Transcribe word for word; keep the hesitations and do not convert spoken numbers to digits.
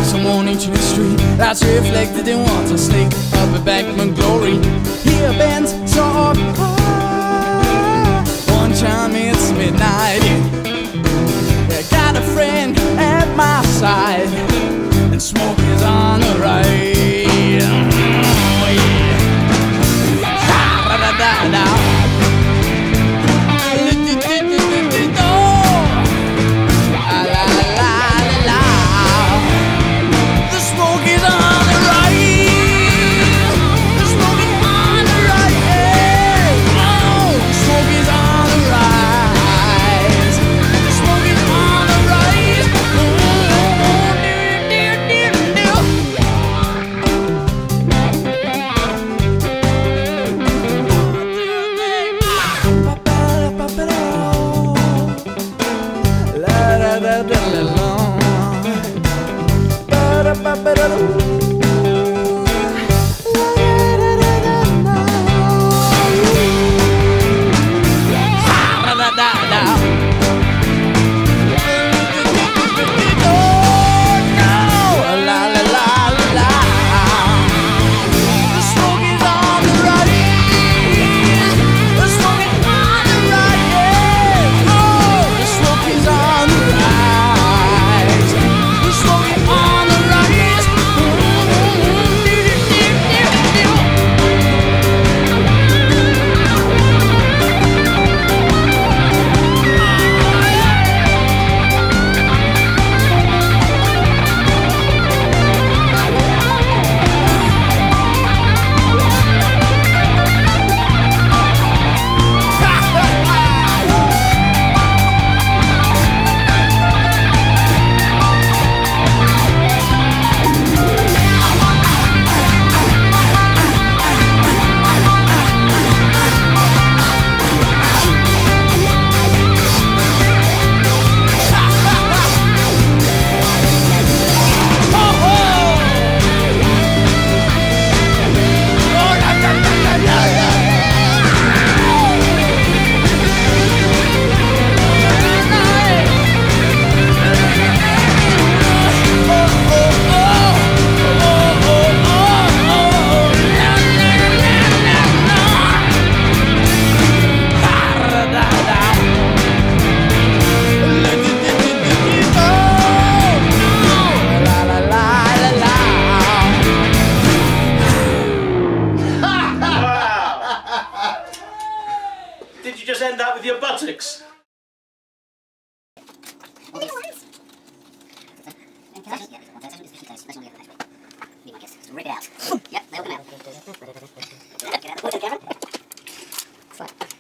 someone each in the street that's reflected in water, sneak up a Beckman glory. Here bands so high. One time it's midnight. I got a friend at my side, and smoke is on the right. Oh, yeah. Da, da, da, da. Did you just end that with your buttocks? Rip it out. Yep, they open out. Get out. What's it, Kevin?